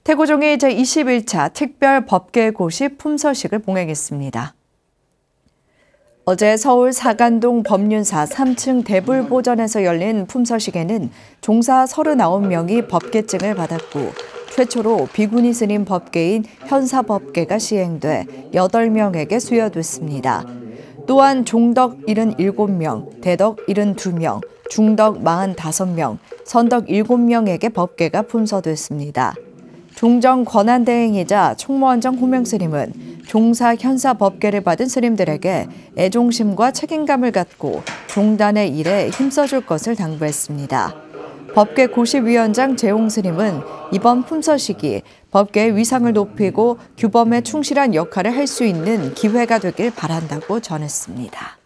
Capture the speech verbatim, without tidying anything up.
태고종이 제이십일 차 특별 법계고시 품서식을 봉행했습니다. 어제 서울 사간동 법륜사 삼 층 대불보전에서 열린 품서식에는 종사 서른아홉 명이 법계증을 받았고 최초로 비구니 스님 법계인 현사법계가 시행돼 여덟 명에게 수여됐습니다. 또한 종덕 칠십칠 명, 대덕 칠십이 명, 중덕 사십오 명, 선덕 일곱 명에게 법계가 품서됐습니다. 종정 권한대행이자 총무원장 호명스님은 종사 현사 법계를 받은 스님들에게 애종심과 책임감을 갖고 종단의 일에 힘써줄 것을 당부했습니다. 법계고시위원장 재홍스님은 이번 품서식이 법계의 위상을 높이고 규범에 충실한 역할을 할 수 있는 기회가 되길 바란다고 전했습니다.